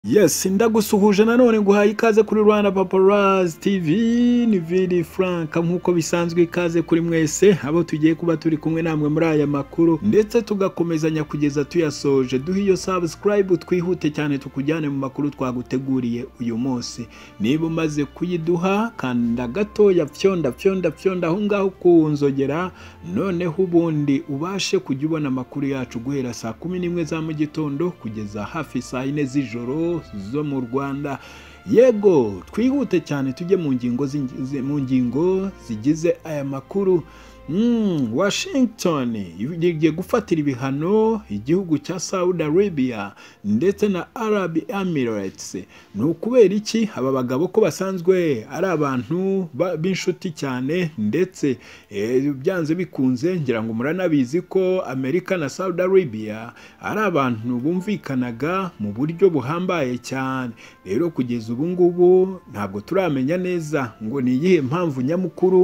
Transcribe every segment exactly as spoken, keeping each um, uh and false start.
Yes, ndagusuhuje nanone nguhaye ikaze kuri Rwanda Paparazzi T V, ni Vili Frank nk'uko bisanzwe ikaze kuri mwese abo tugiye kuba turi kumwe namwe muri aya makuru ndetse tugakomezanya kugeza tuyasoje. Duha iyo subscribe twihute cyane tukujyane mu makuru twaguteguriye uyu munsi. Niba umaze kuyiduha kanda gato ya fyonda fyonda fyonda aho ngaho kunzogera, noneho ubundi ubashe kujya ubona amakuru yacu guhera saa kumi n'imwe za mu gitondo kugeza hafi saa yine z'ijoro zo mu Rwanda. Yego twihute cyane tujye mu ngingo mu ngingo zigize aya makuru. Mm, Washington igiye gufatira ibihano igihugu cya Saudi Arabia ndetse na Arab Emirates. Ni ukubera iki? Aba bagabo ko basanzwe ari abantu b'inshuti cyane ndetse e, byanze bikunze ngira ngo muranabizi ko Amerika na Saudi Arabia ari abantu bumvikanaga mu buryo buhambaye cyane. Rero kugeza ubu ngubu ntabwo turamenya neza ngo ni iyihe mpamvu nyamukuru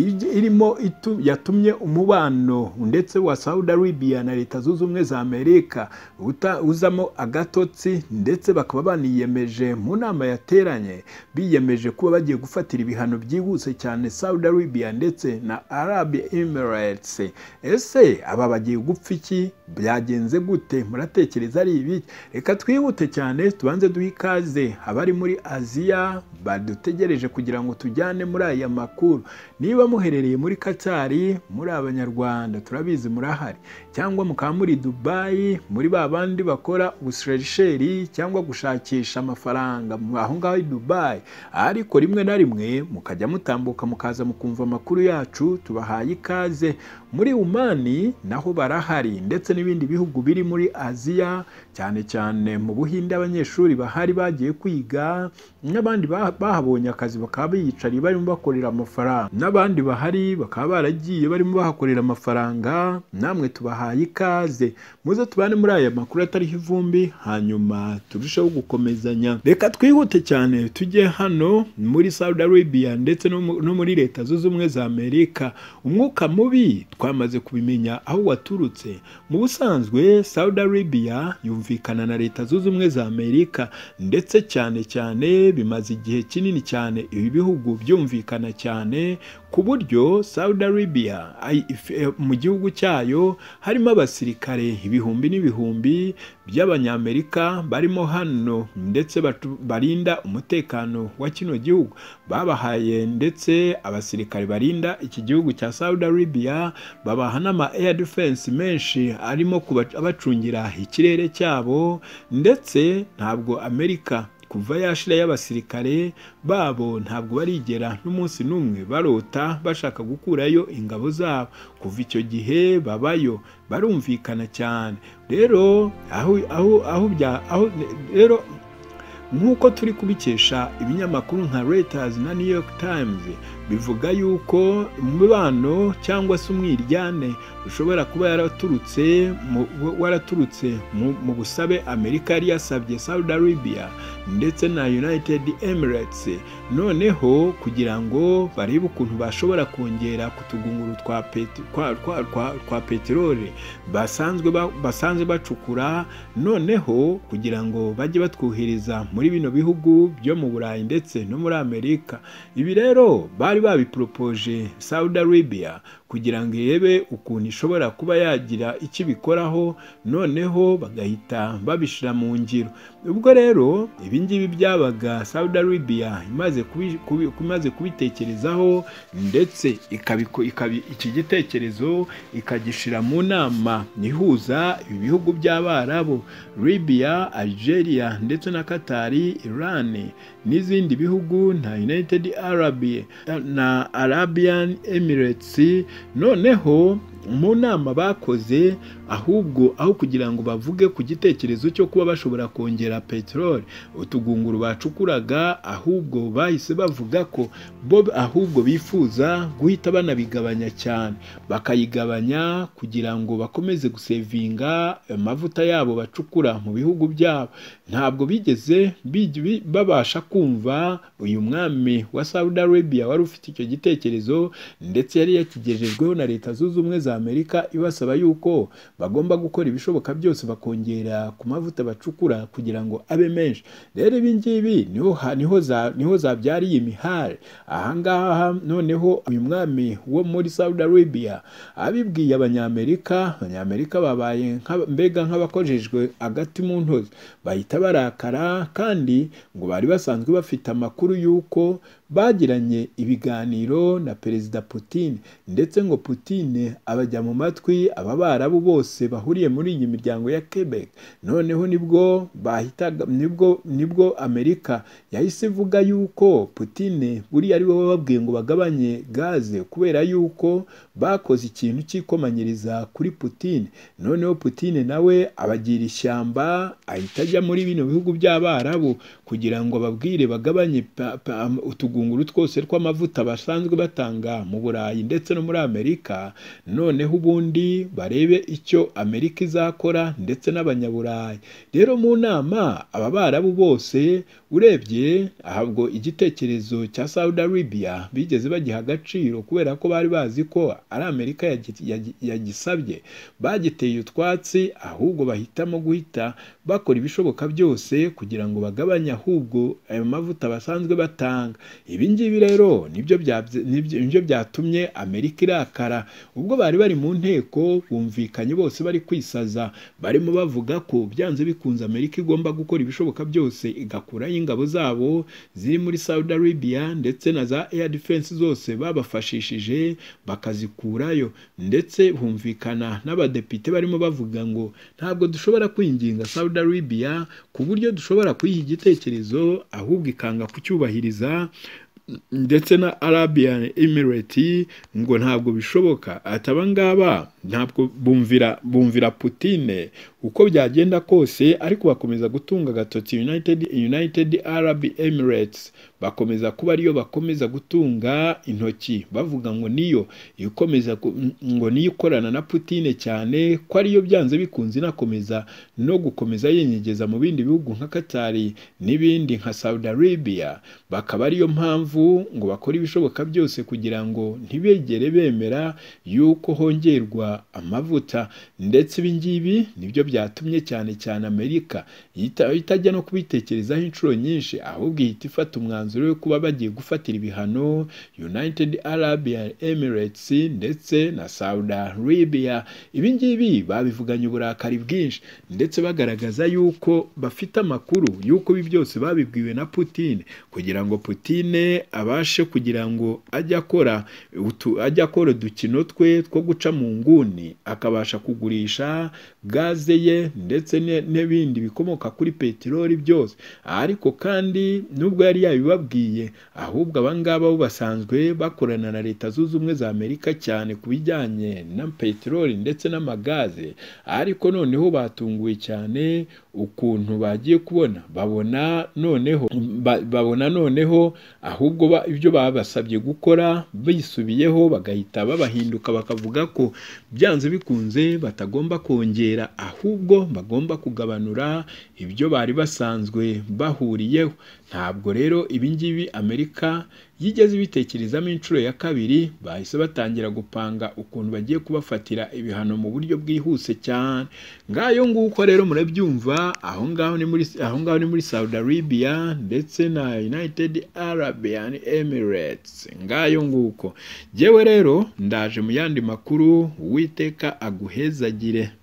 irimo itu yatumye umubano ndetse wa Saudi Arabia na Leta Zunze Ubumwe za Amerika uzamo agatotsi, ndetse bakaba baniyemeje mu nama yateranye biyemeje kuba bagiye gufatira ibihano byihuse cyane Saudi Arabia ndetse na Arab Emirates. Ese aba bagiye gupfa iki? Byagenze gute? Muratekereza ari ibi? Reka twihute cyane tubanze duha ikaze abari muri Aziya badutegereje kugira ngo tujyane muri aya makuru. Niba muherereye muri Katari, muri Abanyarwanda turabizi murahari, cyangwa mukaba muri Dubai, muri babandi bakora ubusherisheri cyangwa gushakisha amafaranga aho ngaho i Dubai, ariko rimwe na rimwe mukajya mutambuka mukaza mukumva amakuru yacu, tubahaye ikaze. Muri Umani naho barahari, ndetse n'ibindi bihugu biri muri Aziya, cyane cyane mu Buhinde abanyeshuri bahari bagiye kwiga, n'abandi bahabonye akazi bakaba biyicariye barimo bakorera amafaranga, n'abandi bahari bakaba baragiye barimo bahakorera amafaranga. Namwe tubahaye ikaze, muze tubane muri aya makuru atariho ivumbi, hanyuma turusheho gukomezanya. Reka twihute cyane tujye hano muri Saudi Arabia ndetse no muri Leta Zunze Ubumwe za Amerika. Umwuka mubi twamaze kubimenya aho waturutse. Mu busanzwe Saudi Arabia yumvikana na Leta Zunze Ubumwe za Amerika, ndetse cyane cyane bimaze igihe kinini cyane ibi bihugu byumvikana cyane, ku buryo Saudi Arabia mu gihugu cyayo harimo abasirikare ibihumbi n'ibihumbi by'Abanyamerika barimo hano, ndetse barinda umutekano wa kino gihugu. Babahaye ndetse abasirikare barinda iki gihugu cya Saudi Arabia, babaha n'ama air defense menshi arimo kubacungira ikirere cyabo, ndetse ntabwo Amerika kuva yashira y'abasirikare babo ntabwo barigera n'umunsi n'umwe barota bashaka gukurayo ingabo zabo. Kuva icyo gihe babayo barumvikana cyane. Rero aho aho aho bya aho rero nk'uko turi kubikesha ibinyamakuru nka Reuters na New York Times, bivuga yuko umubano cyangwa se umwiryane ushobora kuba yaraturutse waraturutse mu busabe Amerika yari yasabye Saudi Arabia ndetse na United Emirates, noneho kugira ngo barebe ukuntu bashobora kongera kutugunguru twa twa peteroli basanzwe basanzwe bacukura, noneho kugira ngo bajye batwuhiriza muri bino bihugu byo mu Burayi ndetse no muri Amerika. Ibi rero bari babiporopoje Saudi Arabia kugira ngo irebe ukuntu ishobora kuba yagira icyo bikoraho, noneho bagahita babishira mu ngiro. Ubwo rero ibi ngibi byabaga Saudi Arabia imaze kumaze kubitekerezaho, ndetse iki gitekerezo ikagishira mu nama ihuza ibi bihugu by'Abarabu, Libya, Algeria ndetse na Katari, Iran n'izindi bihugu na United Arab na Arabian Emirates. Noneho mu nama bakoze, ahubwo aho kugira ngo bavuge ku gitekerezo cyo kuba bashobora kongera peteroli utugunguru bacukuraga, ahubwo bahise bavuga ko bo ahubwo bifuza guhita banabigabanya cyane, bakayigabanya kugira ngo bakomeze gusevinga amavuta yabo bacukura mu bihugu byabo. Ntabwo bigeze babasha kumva uyu mwami wa Saudi Arabia wari ufite icyo gitekerezo, ndetse yari yakigejejweho na Leta Zunze Ubumwe za za Amerika ibasaba yuko bagomba gukora ibishoboka byose bakongera ku mavuta bacukura kugira ngo abe menshi. Rero ibi ngibi niho niho za niho zabyariye imihari. Ahangaha noneho uyu mwami wo muri Saudi Arabia abibwiye abanyamerika, abanyamerika babaye mbega nk'abakojejwe agati mu ntozi, bahita barakara, kandi ngo bari basanzwe bafite amakuru yuko bagiranye ibiganiro na Perezida Putin, ndetse ngo Putin abajya mu matwi aba Barabu bose bahuriye muri iyi miryango ya Quebec. Noneho nibwo bahitaga nibwo nibwo Amerika yahise ivuga yuko Putin buri ari bo bababwiye ngo bagabanye gaze kubera yuko bakoze ikintu cyikomanyiriza kuri Putin. Noneho Putin nawe abagira ishyamba, ahita ajya muri bino bihugu by'Abarabu kugira ngo babwire bagabanye utugunguru twose tw'amavuta basanzwe batanga mu Burayi ndetse no muri Amerika. Noneho ubundi barebe icyo Amerika izakora ndetse n'Abanyaburayi. Rero mu nama aba Barabu bose urebye ahabwo igitekerezo cya Saudi Arabia bigeze bagiha agaciro kubera ko bari bazi ko ari Amerika yagisabye, bagiteye utwatsi, ahubwo bahitamo guhita bakora ibishoboka byose kugira ngo bagabanye ahubwo ayo mavuta basanzwe batanga. Ibi ngibi rero nibyo nibyo byatumye Amerika irakara. Ubwo bari bari mu nteko bumvikanye bose bari kwisaza, barimo bavuga ko byanze bikunze Amerika igomba gukora ibishoboka byose igakuraho ingabo zabo ziri muri Saudi Arabia, ndetse na za air defense zose babafashishije bakazikurayo. Ndetse humvikana n'abadepite barimo bavuga ngo ntabwo dushobora kwinginga Saudi Arabia ku buryo dushobora kuyiha igitekerezo ahubwo ikanga kucyubahiriza, ndetse na Arabian Emirate ngo ntabwo bishoboka. Ataba ngaba ntabwo bumvira bumvira Putin uko byagenda kose, ariko bakomeza gutunga agatoki United United Arab Emirates, bakomeza kuba ariyo bakomeza gutunga intoki bavuga ngo niyo ikomeza ngo niyo ikorana na Putin cyane, ko ariyo byanze bikunze inakomeza no gukomeza yenyegeza mu bindi bihugu nka Qatar n'ibindi nka Saudi Arabia. Bakaba ariyo mpamvu ngo bakora ibishoboka byose kugira ngo ntibegere bemera yuko hongerwa amavuta. Ndetse ibi ngibi nibyo byatumye cyane cyane Amerika itajya no kubitekerezaho inshuro nyinshi, ahubwo ihita ifata umwanzuro wo kuba bagiye gufatira ibihano United Arab Emirates ndetse na Saudi Arabia. Ibi ngibi babivuganye uburakari bwinshi, ndetse bagaragaza yuko bafite amakuru yuko ibi byose babibwiwe na Putin kugira ngo Putin abashe kugira ngo ajya akora ajya akora udukino twe two guca mu nguni, akabasha kugurisha gaze ye ndetse n'ibindi bikomoka kuri peteroli byose. Ariko kandi nubwo yari yabibabwiye, ahubwo abangaba bo basanzwe bakorana na Leta Zunze Ubumwe za Amerika cyane ku bijyanye na peteroli ndetse n'amagaze. Ariko noneho batunguwe cyane ukuntu bagiye kubona babona noneho babona noneho ahubwo ibyo babasabye gukora bisubiyeho, bagahita babahinduka bakavuga ko byanze bikunze batagomba kongera, ahubwo bagomba kugabanura ibyo bari basanzwe bahuriyeho. Ntabwo rero ibi ngibi Amerika yigeze ibitekerezamo inshuro ya kabiri, bahise batangira gupanga ukuntu bagiye kubafatira ibihano mu buryo bwihuse cyane. Ngayo nguko rero murabyumva, aho ngaho ni muri aho ngaho ni muri Saudi Arabia ndetse na United Arab Emirates. Ngayo nguko jewe rero ndaje mu yandi makuru, Uwiteka aguhezagire.